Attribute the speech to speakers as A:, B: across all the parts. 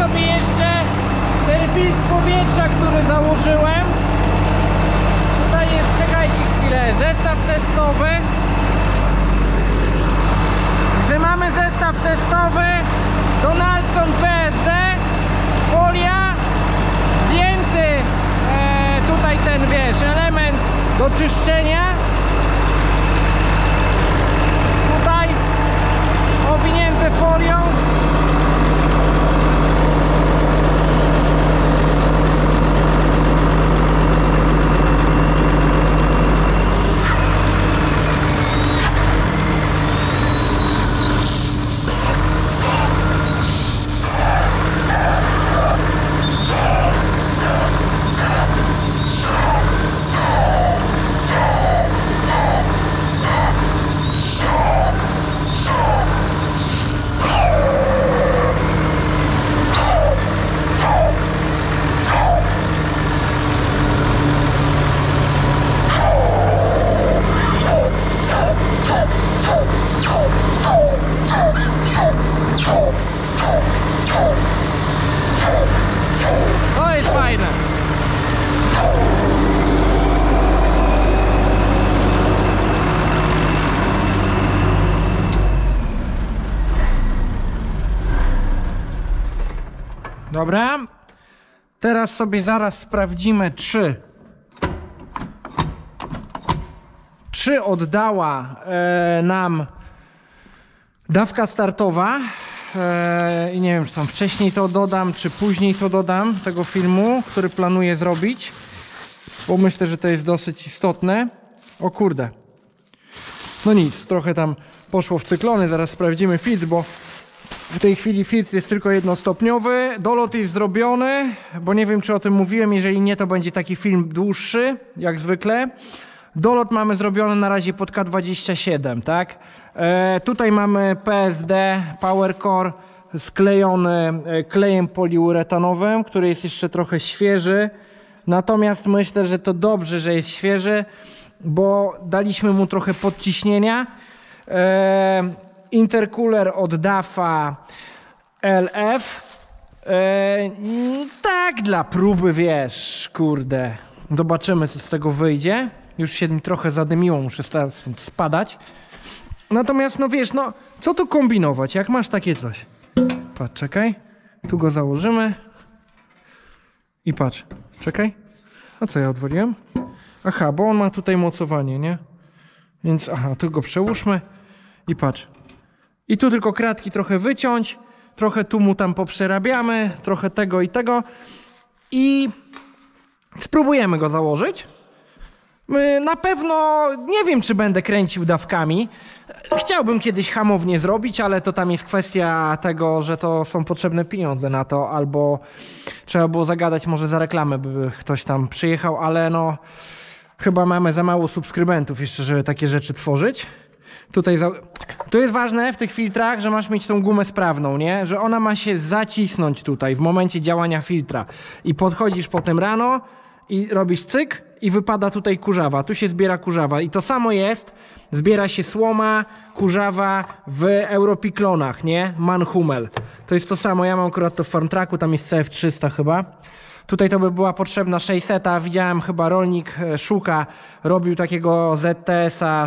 A: sobie jeszcze ten filtr powietrza, który założyłem. Tutaj jest, czekajcie chwilę, zestaw testowy. Że mamy zestaw testowy Donaldson PSD, folia, zdjęty tutaj ten, wiesz, element do czyszczenia. Tutaj owinięte folią. To jest fajne. Dobra. Teraz sobie zaraz sprawdzimy, czy oddała nam dawka startowa. I nie wiem, czy tam wcześniej to dodam, czy później to dodam tego filmu, który planuję zrobić, bo myślę, że to jest dosyć istotne. O kurde. No nic, trochę tam poszło w cyklony. Zaraz sprawdzimy filtr, bo w tej chwili filtr jest tylko jednostopniowy. Dolot jest zrobiony, bo nie wiem, czy o tym mówiłem. Jeżeli nie, to będzie taki film dłuższy, jak zwykle. Dolot mamy zrobiony na razie pod K27, tak? Tutaj mamy PSD PowerCore sklejony klejem poliuretanowym, który jest jeszcze trochę świeży. Natomiast myślę, że to dobrze, że jest świeży, bo daliśmy mu trochę podciśnienia. Intercooler od DAFA LF. Tak dla próby, wiesz, kurde. Zobaczymy, co z tego wyjdzie. Już się mi trochę zadymiło, muszę spadać. Natomiast, no wiesz, no co tu kombinować, jak masz takie coś? Patrz, czekaj. Tu go założymy. I patrz, czekaj. A co ja odwaliłem? Aha, bo on ma tutaj mocowanie, nie? Więc, aha, tu go przełóżmy. I patrz. I tu tylko kratki trochę wyciąć. Trochę tu mu tam poprzerabiamy. Trochę tego i tego. I spróbujemy go założyć. Na pewno nie wiem, czy będę kręcił dawkami. Chciałbym kiedyś hamownię zrobić, ale to tam jest kwestia tego, że to są potrzebne pieniądze na to, albo trzeba było zagadać może za reklamę, by ktoś tam przyjechał, ale no chyba mamy za mało subskrybentów jeszcze, żeby takie rzeczy tworzyć. Tutaj to jest ważne w tych filtrach, że masz mieć tą gumę sprawną, nie? Że ona ma się zacisnąć tutaj w momencie działania filtra i podchodzisz potem rano i robisz cyk i wypada tutaj kurzawa. Tu się zbiera kurzawa i to samo jest. Zbiera się słoma, kurzawa w Europiklonach, nie? Manhummel. To jest to samo. Ja mam akurat to w Farmtraku, tam jest CF300 chyba. Tutaj to by była potrzebna 600. Widziałem chyba rolnik Szuka robił takiego ZTS-a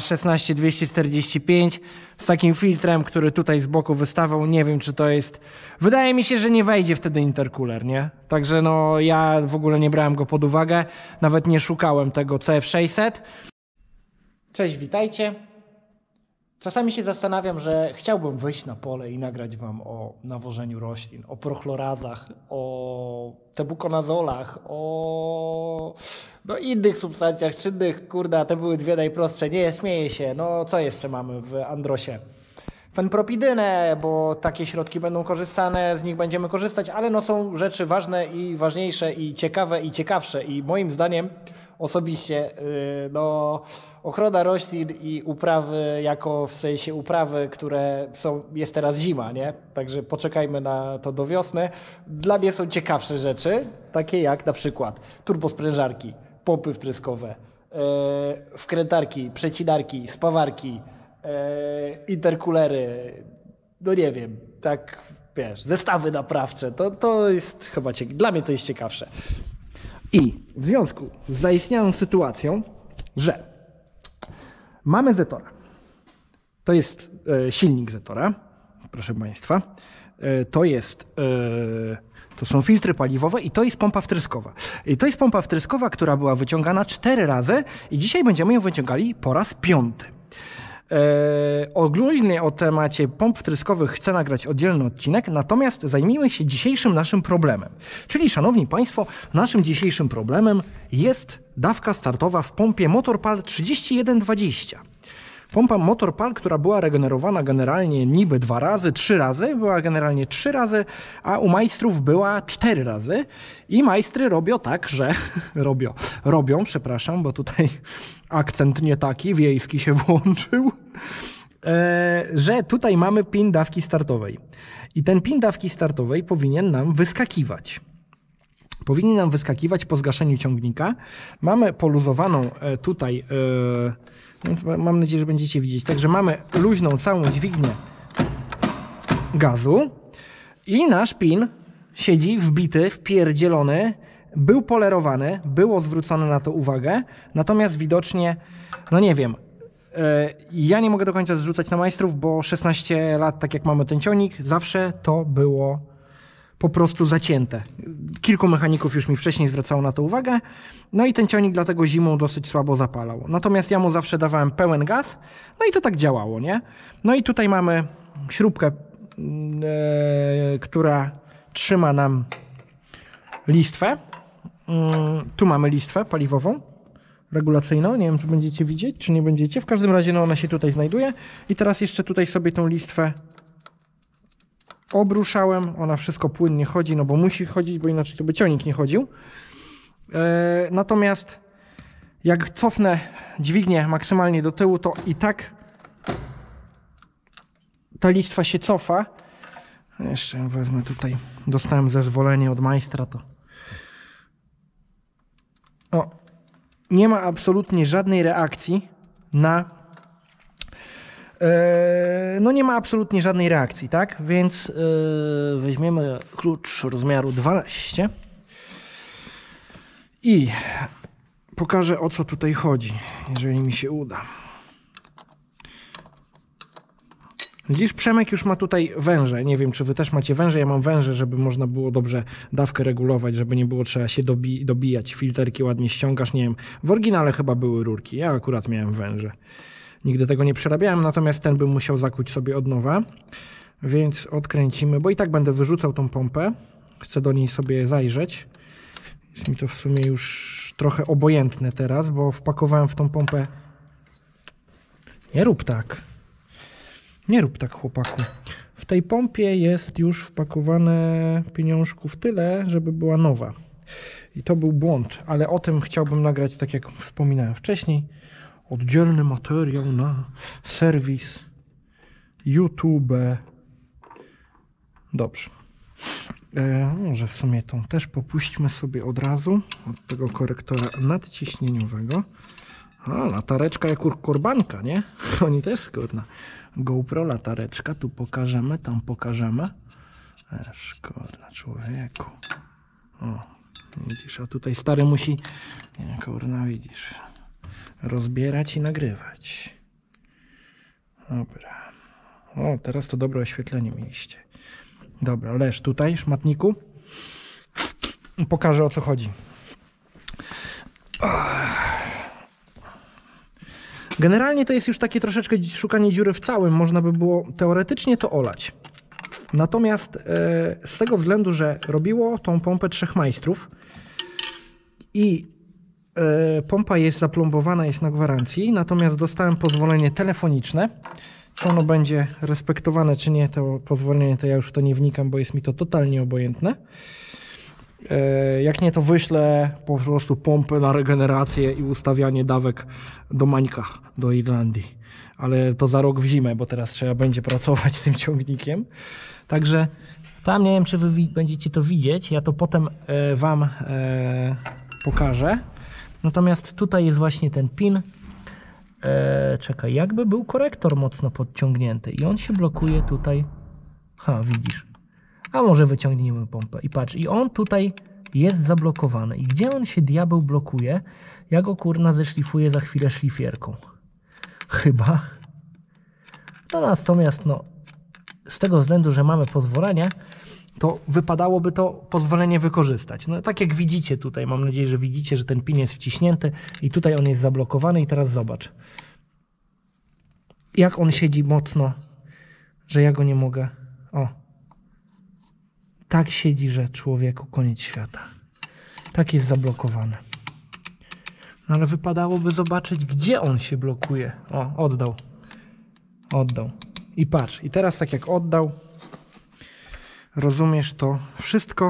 A: 16245 z takim filtrem, który tutaj z boku wystawał. Nie wiem, czy to jest... Wydaje mi się, że nie wejdzie wtedy intercooler, nie? Także no ja w ogóle nie brałem go pod uwagę. Nawet nie szukałem tego CF600. Cześć, witajcie. Czasami się zastanawiam, że chciałbym wyjść na pole i nagrać wam o nawożeniu roślin, o prochlorazach, o tebukonazolach, o innych substancjach czynnych. Kurde, te były dwie najprostsze. Nie, śmieję się. No co jeszcze mamy w Androsie? Fenpropidynę, bo takie środki będą korzystane, z nich będziemy korzystać, ale no są rzeczy ważne i ważniejsze i ciekawe i ciekawsze i moim zdaniem osobiście no, ochrona roślin i uprawy jako w sensie uprawy, które są, jest teraz zima, nie? Także poczekajmy na to do wiosny. Dla mnie są ciekawsze rzeczy, takie jak na przykład turbosprężarki, pompy wtryskowe, wkrętarki, przecinarki, spawarki, intercoolery, no nie wiem, tak wiesz, zestawy naprawcze. To jest chyba dla mnie to jest ciekawsze. I w związku z zaistniałą sytuacją, że mamy Zetora. To jest silnik Zetora, proszę Państwa. To są filtry paliwowe i to jest pompa wtryskowa. I to jest pompa wtryskowa, która była wyciągana 4 razy i dzisiaj będziemy ją wyciągali po raz 5. Ogólnie o temacie pomp wtryskowych chcę nagrać oddzielny odcinek, natomiast zajmijmy się dzisiejszym naszym problemem. Czyli, szanowni Państwo, naszym dzisiejszym problemem jest dawka startowa w pompie Motorpal 3120. Pompa Motorpal, która była regenerowana generalnie niby 2 razy, 3 razy, była generalnie 3 razy, a u majstrów była 4 razy. I majstry robią tak, że robią, przepraszam, bo tutaj akcent nie taki, wiejski się włączył, że tutaj mamy pin dawki startowej. I ten pin dawki startowej powinien nam wyskakiwać. Powinien nam wyskakiwać po zgaszeniu ciągnika. Mamy poluzowaną tutaj, mam nadzieję, że będziecie widzieć, także mamy luźną całą dźwignię gazu i nasz pin siedzi wbity, wpierdzielony, był polerowany, było zwrócone na to uwagę, natomiast widocznie, no nie wiem, ja nie mogę do końca zrzucać na majstrów, bo 16 lat, tak jak mamy ten ciągnik, zawsze to było po prostu zacięte. Kilku mechaników już mi wcześniej zwracało na to uwagę, no i ten ciągnik dlatego zimą dosyć słabo zapalał. Natomiast ja mu zawsze dawałem pełen gaz, no i to tak działało, nie? No i tutaj mamy śrubkę, która trzyma nam listwę. Tu mamy listwę paliwową, regulacyjną. Nie wiem, czy będziecie widzieć, czy nie będziecie. W każdym razie no ona się tutaj znajduje. I teraz jeszcze tutaj sobie tą listwę obruszałem. Ona wszystko płynnie chodzi, no bo musi chodzić, bo inaczej to by ciągnik nie chodził. Natomiast jak cofnę dźwignię maksymalnie do tyłu, to i tak ta listwa się cofa. Jeszcze wezmę tutaj, dostałem zezwolenie od majstra, to nie ma absolutnie żadnej reakcji na no nie ma absolutnie żadnej reakcji, tak? Więc weźmiemy klucz rozmiaru 12 i pokażę, o co tutaj chodzi, jeżeli mi się uda. Widzisz, Przemek już ma tutaj węże. Nie wiem, czy wy też macie węże. Ja mam węże, żeby można było dobrze dawkę regulować, żeby nie było trzeba się dobijać. Filterki ładnie ściągasz. Nie wiem, w oryginale chyba były rurki. Ja akurat miałem węże. Nigdy tego nie przerabiałem, natomiast ten bym musiał zakuć sobie od nowa. Więc odkręcimy, bo i tak będę wyrzucał tą pompę. Chcę do niej sobie zajrzeć. Jest mi to w sumie już trochę obojętne teraz, bo wpakowałem w tą pompę... Nie rób tak. Nie rób tak, chłopaku. W tej pompie jest już wpakowane pieniążków tyle, żeby była nowa. I to był błąd, ale o tym chciałbym nagrać, tak jak wspominałem wcześniej, oddzielny materiał na serwis YouTube. Dobrze. Może w sumie tą też popuśćmy sobie od razu od tego korektora nadciśnieniowego. A, latareczka jak kurbanka, nie? Oni też skórna. GoPro latareczka, tu pokażemy, tam pokażemy. Szkoda, człowieku. O, widzisz, a tutaj stary musi, nie, kurna, widzisz, rozbierać i nagrywać. Dobra. O, teraz to dobre oświetlenie mieliście. Dobra, leż tutaj, szmatniku. Pokażę, o co chodzi. Generalnie to jest już takie troszeczkę szukanie dziury w całym. Można by było teoretycznie to olać. Natomiast z tego względu, że robiło tą pompę 3 majstrów i pompa jest zaplombowana, jest na gwarancji, natomiast dostałem pozwolenie telefoniczne. Czy ono będzie respektowane, czy nie, to pozwolenie, to ja już w to nie wnikam, bo jest mi to totalnie obojętne. Jak nie, to wyślę po prostu pompę na regenerację i ustawianie dawek do Mańka, do Irlandii. Ale to za rok w zimę, bo teraz trzeba będzie pracować z tym ciągnikiem. Także tam nie wiem, czy wy będziecie to widzieć. Ja to potem wam pokażę. Natomiast tutaj jest właśnie ten pin. Czekaj, jakby był korektor mocno podciągnięty i on się blokuje tutaj. Ha, widzisz. A może wyciągniemy pompę. I patrz, i on tutaj jest zablokowany. I gdzie on się diabeł blokuje? Ja go kurna zeszlifuję za chwilę szlifierką. Chyba. No natomiast no, z tego względu, że mamy pozwolenie, to wypadałoby to pozwolenie wykorzystać. No tak jak widzicie tutaj, mam nadzieję, że widzicie, że ten pin jest wciśnięty i tutaj on jest zablokowany i teraz zobacz. Jak on siedzi mocno, że ja go nie mogę. O. Tak siedzi, że człowieku koniec świata. Tak jest zablokowany. No ale wypadałoby zobaczyć, gdzie on się blokuje. O, oddał. Oddał. I patrz, i teraz tak jak oddał, rozumiesz to wszystko.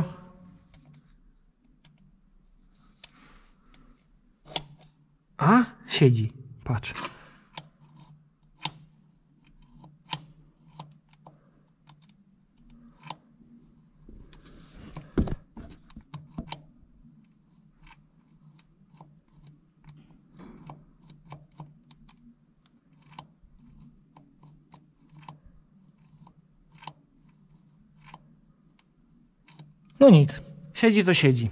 A: A, siedzi. Patrz. No nic, siedzi to siedzi.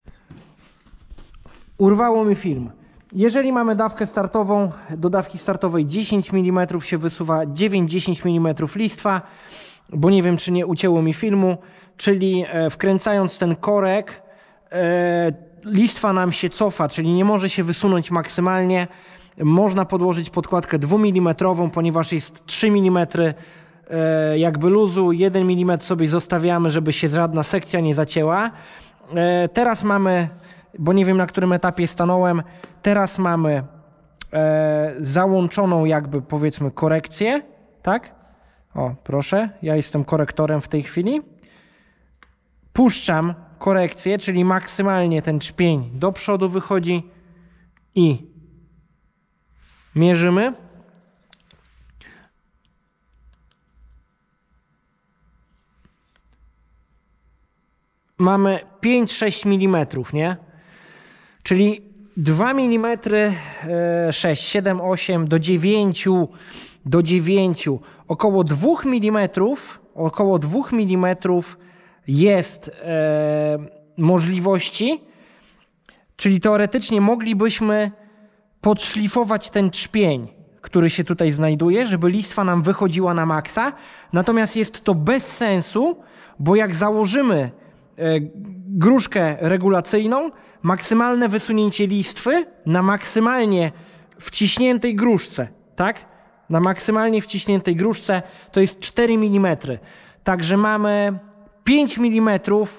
A: Urwało mi film. Jeżeli mamy dawkę startową, do dawki startowej 10 mm się wysuwa 9-10 mm listwa, bo nie wiem, czy nie ucięło mi filmu, czyli wkręcając ten korek, listwa nam się cofa, czyli nie może się wysunąć maksymalnie. Można podłożyć podkładkę 2 mm, ponieważ jest 3 mm jakby luzu, 1 mm sobie zostawiamy, żeby się żadna sekcja nie zacięła. Teraz mamy, bo nie wiem, na którym etapie stanąłem, teraz mamy załączoną jakby, powiedzmy, korekcję, tak? O, proszę, ja jestem korektorem w tej chwili. Puszczam korekcję, czyli maksymalnie ten trzpień do przodu wychodzi i mierzymy. Mamy 5-6 mm, nie? Czyli 2 mm, 6, 7, 8 do 9, około 2 mm jest możliwości, czyli teoretycznie moglibyśmy podszlifować ten trzpień, który się tutaj znajduje, żeby listwa nam wychodziła na maksa, natomiast jest to bez sensu, bo jak założymy gruszkę regulacyjną, maksymalne wysunięcie listwy na maksymalnie wciśniętej gruszce, tak? Na maksymalnie wciśniętej gruszce to jest 4 mm. Także mamy 5 mm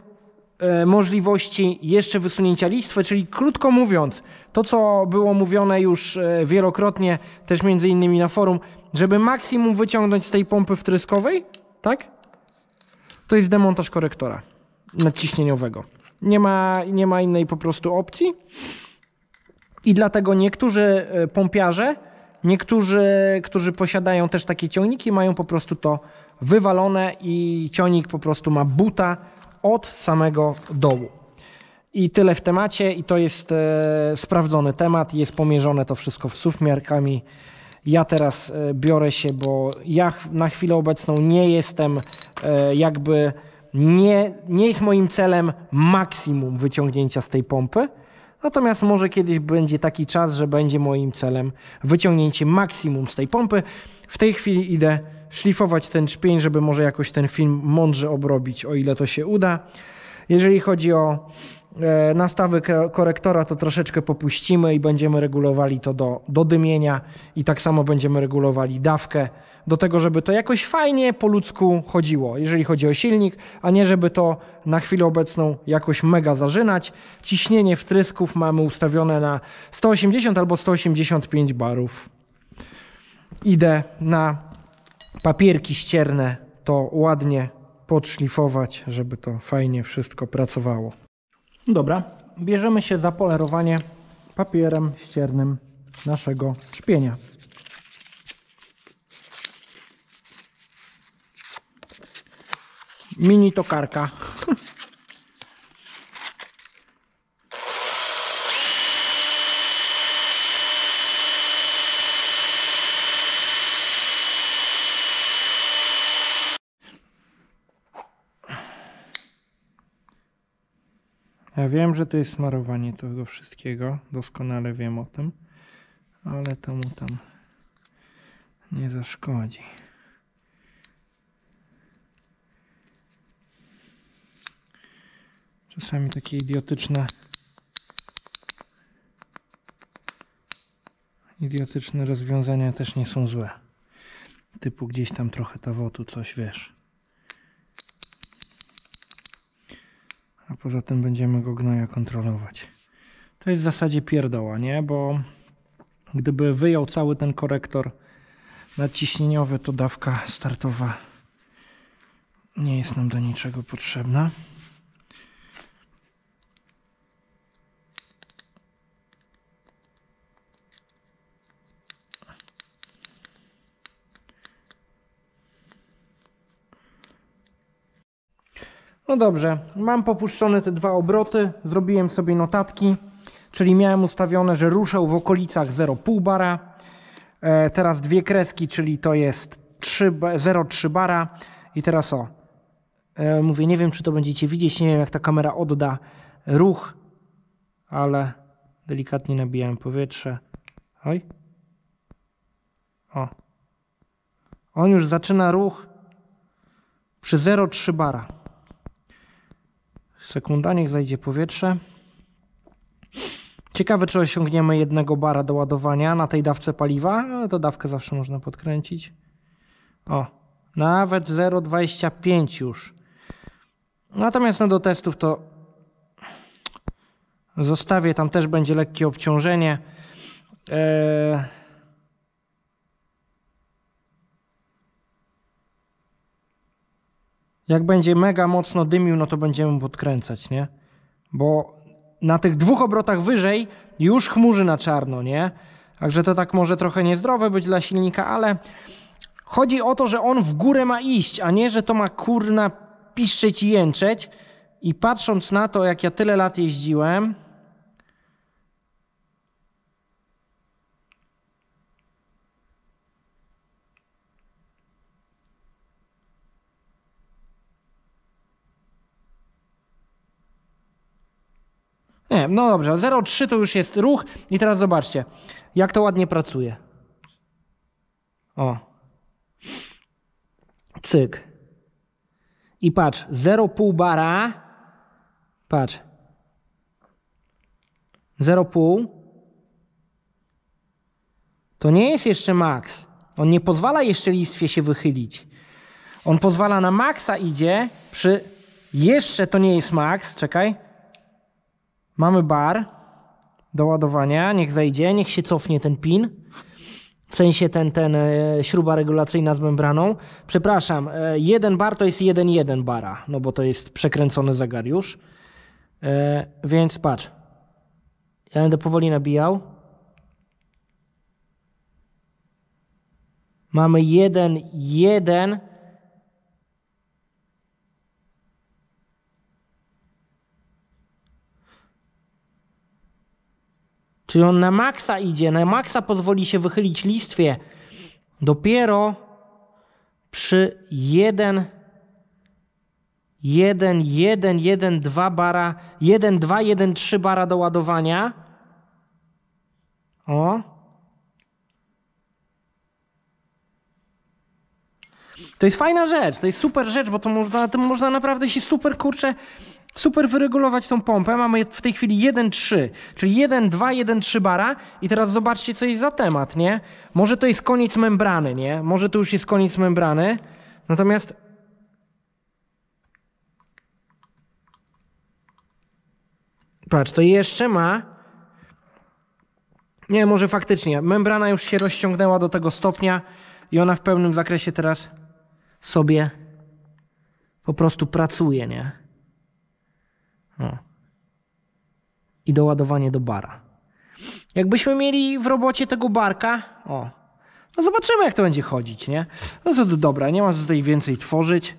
A: możliwości jeszcze wysunięcia listwy, czyli krótko mówiąc, to co było mówione już wielokrotnie, też między innymi na forum, żeby maksimum wyciągnąć z tej pompy wtryskowej, tak? To jest demontaż korektora nadciśnieniowego. Nie ma innej po prostu opcji i dlatego niektórzy pompiarze, którzy posiadają też takie ciągniki, mają po prostu to wywalone i ciągnik po prostu ma buta od samego dołu. I tyle w temacie i to jest sprawdzony temat, jest pomierzone to wszystko w SUV miarkami. Ja teraz biorę się, bo ja na chwilę obecną nie jestem jakby... Nie jest moim celem maksimum wyciągnięcia z tej pompy, natomiast może kiedyś będzie taki czas, że będzie moim celem wyciągnięcie maksimum z tej pompy. W tej chwili idę szlifować ten trzpień, żeby może jakoś ten film mądrze obrobić, o ile to się uda. Jeżeli chodzi o nastawy korektora, to troszeczkę popuścimy i będziemy regulowali to do dymienia i tak samo będziemy regulowali dawkę do tego, żeby to jakoś fajnie po ludzku chodziło, jeżeli chodzi o silnik, a nie żeby to na chwilę obecną jakoś mega zażynać. Ciśnienie wtrysków mamy ustawione na 180 albo 185 barów. Idę na papierki ścierne to ładnie podszlifować, żeby to fajnie wszystko pracowało. Dobra, bierzemy się za polerowanie papierem ściernym naszego trzpienia. Mini tokarka. Ja wiem, że to jest smarowanie tego wszystkiego. Doskonale wiem o tym. Ale to mu tam nie zaszkodzi. Czasami takie idiotyczne rozwiązania też nie są złe. Typu gdzieś tam trochę tawotu, coś wiesz. A poza tym będziemy go gnoja kontrolować. To jest w zasadzie pierdoła, nie? Bo gdyby wyjął cały ten korektor nadciśnieniowy, to dawka startowa nie jest nam do niczego potrzebna. No dobrze, mam popuszczone te 2 obroty, zrobiłem sobie notatki, czyli miałem ustawione, że ruszę w okolicach 0,5 bara. Teraz 2 kreski, czyli to jest 0,3 bara i teraz mówię, nie wiem czy to będziecie widzieć, nie wiem jak ta kamera odda ruch, ale delikatnie nabijałem powietrze. Oj. On już zaczyna ruch przy 0,3 bara. Sekunda, niech zajdzie powietrze. Ciekawe, czy osiągniemy 1 bara do ładowania na tej dawce paliwa, ale to dawkę zawsze można podkręcić. Nawet 0,25 już. Natomiast do testów to zostawię, tam też będzie lekkie obciążenie. Jak będzie mega mocno dymił, no to będziemy podkręcać, nie? Bo na tych 2 obrotach wyżej już chmurzy na czarno, nie? Także to tak może trochę niezdrowe być dla silnika, ale chodzi o to, że on w górę ma iść, a nie, że to ma kurna piszczeć i jęczeć. I patrząc na to, jak ja tyle lat jeździłem, nie, no dobrze, 0,3 to już jest ruch i teraz zobaczcie, jak to ładnie pracuje. Cyk. I patrz, 0,5 bara, patrz, 0,5 to nie jest jeszcze maks. On nie pozwala jeszcze listwie się wychylić. On pozwala na maksa idzie przy, jeszcze to nie jest maks, czekaj. Mamy bar do ładowania, niech zejdzie, niech się cofnie ten pin, w sensie ten śruba regulacyjna z membraną. Przepraszam, 1 bar to jest 1,1 bara, no bo to jest przekręcony zegar już. Więc patrz, ja będę powoli nabijał. Mamy 1,1. Czyli on na maksa idzie, na maksa pozwoli się wychylić listwie dopiero przy 1,2 bara, 1,2, 1,3 bara do ładowania. To jest fajna rzecz, to jest super rzecz, bo to można naprawdę się super wyregulować tą pompę. Mamy w tej chwili 1,3, czyli 1,2, 1,3 bara i teraz zobaczcie, co jest za temat, nie? Może to jest koniec membrany, nie? Może to już jest koniec membrany, natomiast patrz, to jeszcze ma, nie, może faktycznie, membrana już się rozciągnęła do tego stopnia i ona w pełnym zakresie teraz sobie po prostu pracuje, nie? I doładowanie do bara. Jakbyśmy mieli w robocie tego barka, no zobaczymy, jak to będzie chodzić, nie? No to dobra, nie ma co tutaj więcej tworzyć.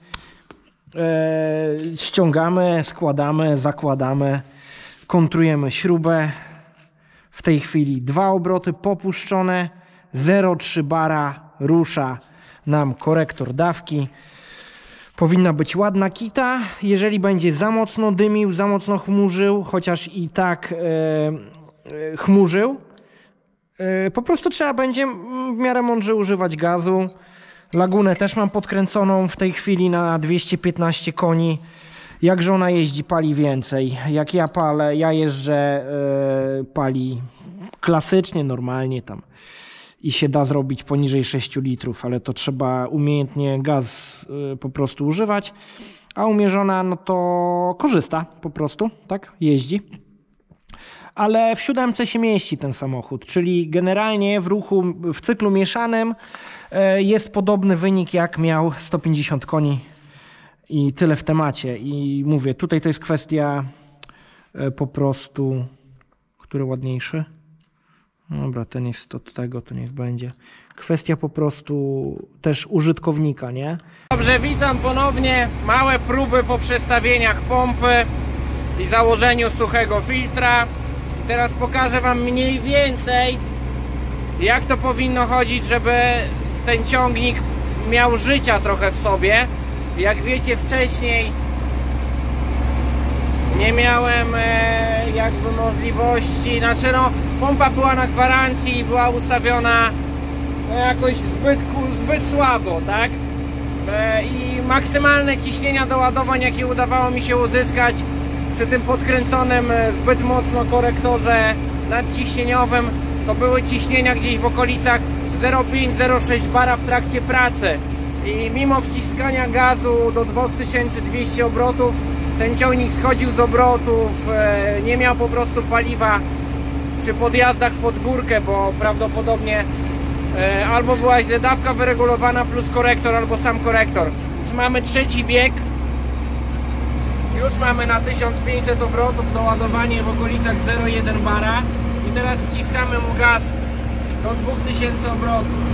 A: Ściągamy, składamy, zakładamy, kontrujemy śrubę. W tej chwili 2 obroty popuszczone, 0,3 bara rusza nam korektor dawki. Powinna być ładna kita. Jeżeli będzie za mocno dymił, za mocno chmurzył, chociaż i tak chmurzył, po prostu trzeba będzie w miarę mądrze używać gazu. Lagunę też mam podkręconą w tej chwili na 215 koni. Jak żona jeździ, pali więcej. Jak ja palę, ja jeżdżę, pali klasycznie, normalnie tam. I się da zrobić poniżej 6 litrów, ale to trzeba umiejętnie gaz po prostu używać. A u mnie żona, no to korzysta po prostu, tak? Jeździ. Ale w 7 się mieści ten samochód, czyli generalnie w ruchu, w cyklu mieszanym jest podobny wynik, jak miał 150 koni i tyle w temacie. I mówię, tutaj to jest kwestia po prostu, który ładniejszy? Dobra, ten jest od tego, to niech będzie. Kwestia po prostu też użytkownika, nie? Dobrze, witam ponownie. Małe próby po przestawieniach pompy i założeniu suchego filtra. I teraz pokażę wam mniej więcej, jak to powinno chodzić, żeby ten ciągnik miał życia trochę w sobie. Jak wiecie, wcześniej nie miałem jakby możliwości, znaczy no, pompa była na gwarancji i była ustawiona no, jakoś zbyt słabo, tak? I maksymalne ciśnienia doładowań, jakie udawało mi się uzyskać przy tym podkręconym zbyt mocno korektorze nadciśnieniowym, to były ciśnienia gdzieś w okolicach 0,5-0,6 bara w trakcie pracy. I mimo wciskania gazu do 2200 obrotów ten ciągnik schodził z obrotów, nie miał po prostu paliwa przy podjazdach pod górkę, bo prawdopodobnie albo była źle dawka wyregulowana plus korektor, albo sam korektor. Już mamy trzeci bieg, już mamy na 1500 obrotów doładowanie w okolicach 0,1 bara i teraz wciskamy mu gaz do 2000 obrotów.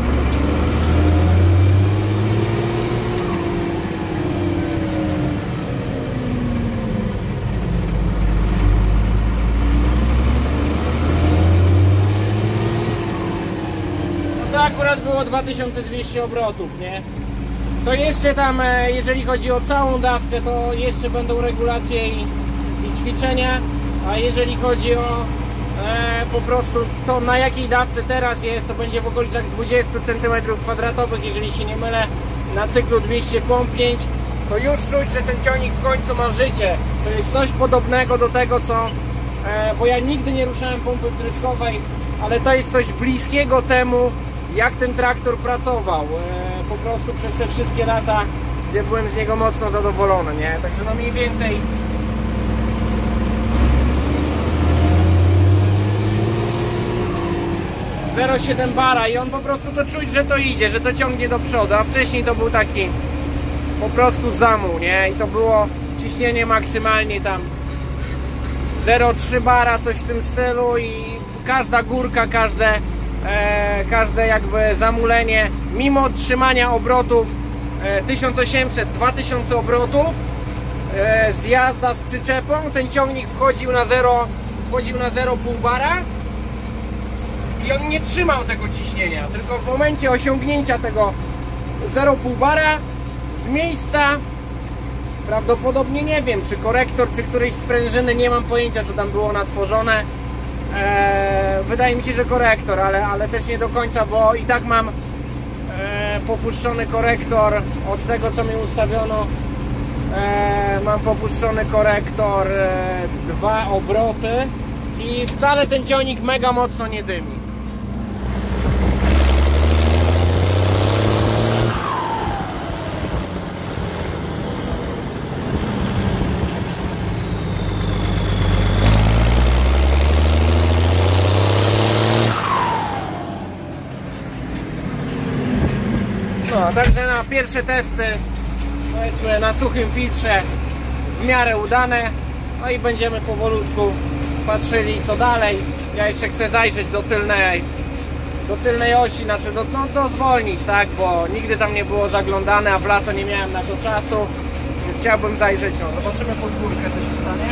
A: To akurat było 2200 obrotów, nie? To jeszcze tam, jeżeli chodzi o całą dawkę, to jeszcze będą regulacje i ćwiczenia, a jeżeli chodzi o po prostu to, na jakiej dawce teraz jest, to będzie w okolicach 20 cm2, jeżeli się nie mylę, na cyklu 200 pompnięć, to już czuć, że ten ciągnik w końcu ma życie. To jest coś podobnego do tego, co bo ja nigdy nie ruszałem pompy wtryskowej, ale to jest coś bliskiego temu, jak ten traktor pracował po prostu przez te wszystkie lata, gdzie byłem z niego mocno zadowolony, nie? Także no mniej więcej ,7 bara i on po prostu to czuć, że to idzie, że to ciągnie do przodu, a wcześniej to był taki po prostu zamuł, nie? I to było ciśnienie maksymalnie tam 0,3 bara, coś w tym stylu i każda górka, każde jakby zamulenie, mimo trzymania obrotów 1800-2000 obrotów z jazda z przyczepą, ten ciągnik wchodził na 0,5 bara i on nie trzymał tego ciśnienia, tylko w momencie osiągnięcia tego 0,5 bara z miejsca, prawdopodobnie nie wiem, czy korektor, czy którejś sprężyny, nie mam pojęcia, co tam było natworzone. Wydaje mi się, że korektor, ale też nie do końca, bo i tak mam popuszczony korektor od tego, co mi ustawiono. Mam popuszczony korektor 2 obroty i wcale ten ciągnik mega mocno nie dymi. No, także na pierwsze testy, powiedzmy na suchym filtrze, w miarę udane. No i będziemy powolutku patrzyli, co dalej. Ja jeszcze chcę zajrzeć do tylnej osi, znaczy do zwolnić, tak, bo nigdy tam nie było zaglądane, a w lato nie miałem na to czasu, więc chciałbym zajrzeć. No, zobaczymy pod górkę, co się stanie.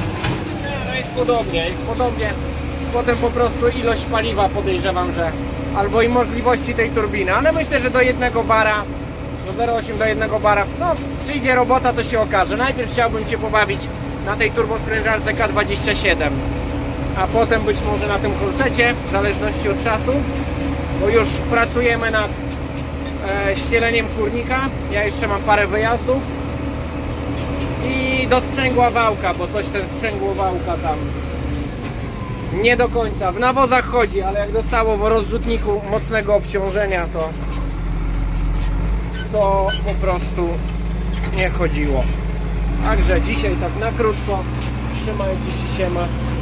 A: No jest podobnie. Już potem po prostu ilość paliwa, podejrzewam, że albo i możliwości tej turbiny, ale myślę, że do 1 bara, do 0,8 do 1 bara, no przyjdzie robota, to się okaże. Najpierw chciałbym się pobawić na tej turbosprężarce K27, a potem być może na tym Corsecie, w zależności od czasu, bo już pracujemy nad ścieleniem kurnika. Ja jeszcze mam parę wyjazdów i do sprzęgła wałka, bo coś ten sprzęgło wałka tam nie do końca. W nawozach chodzi, ale jak dostało w rozrzutniku mocnego obciążenia, to po prostu nie chodziło. Także dzisiaj tak na krótko. Trzymajcie się, siema.